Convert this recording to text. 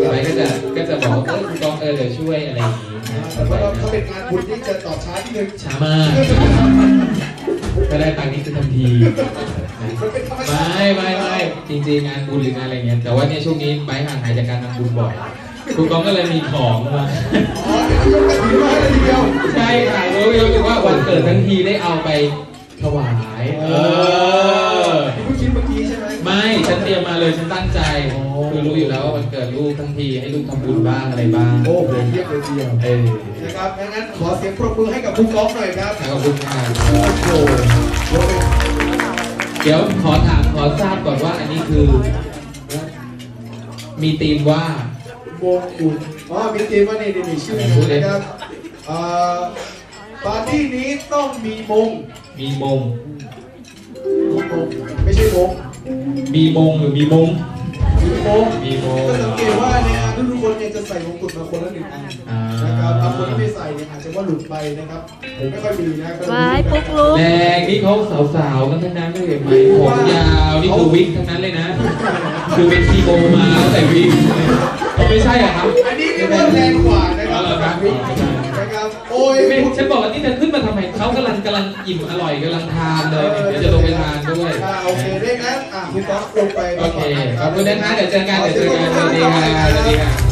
ไปก็จะบอกคุณกองเดี๋ยวช่วยอะไรอย่างนี้แต่ว่าถ้าเป็นงานบุญที่จะต่อช้าที่นึงช้ามากก็ได้ตังค์นี้คือทันทีไม่จริงๆงานบุญหรืองานอะไรเงี้ยแต่ว่าเนี่ยช่วงนี้ไปห่างหายจากการทำบุญบ่อยคุณกองก็เลยมีของมาอ๋อเดี๋ยวจะยกกระถิ่นมาให้เลยทีเดียวใช่ค่ะรู้สึกว่าวันเกิดทั้งทีได้เอาไปถวายที่ผู้คิดเมื่อกี้ใช่ไหมไม่ฉันเตรียมมาเลยฉันตั้งใจคือรู้อยู่แล้วว่าวันเกิดลูกทั้งทีให้ลูกทำบุญบ้างอะไรบ้างโอ้โหเยี่ยมเลยทีเดียวนะครับงั้นขอเสียงปรบมือให้กับคุณกองหน่อยครับขอบคุณค่ะโอ้โหเดี๋ยวขอทราบก่อนว่าอันนี้คือมีธีมว่ามงกุฎมีธีมว่านี่ชื่อนะครับปาร์ตี้นี้ต้องมีมงไม่ใช่มงมีมงหรือมีมงก็สังเกตว่าในงานทุกคนเนี่ยจะใส่มงกุฎมาคนละหนึ่งอันนะครับบางคนที่ไม่ใส่เนี่ยอาจจะว่าหลุดไปนะครับผมไม่ค่อยมีนะไว้ปุ๊กลุกแรงนี่เขาสาวๆกันทั้งนั้นเลยไหมผมยาวนี่คือวิกทั้งนั้นเลยนะคือเป็นคีโมมาแล้วแต่วิกไม่ใช่อะครับอันนี้เรียกว่าแรงกว่านะครับโอ้ยฉันบอกว่าที่เธอขึ้นมาทำไมเขากำลังอิ่มอร่อยกำลังทานเลยเดี๋ยวจะลงไปทานด้วยโอเคได้งั้นคุณต๊อกลงไปโอเคขอบคุณนะคะเดี๋ยวเจอกันสวัสดีค่ะ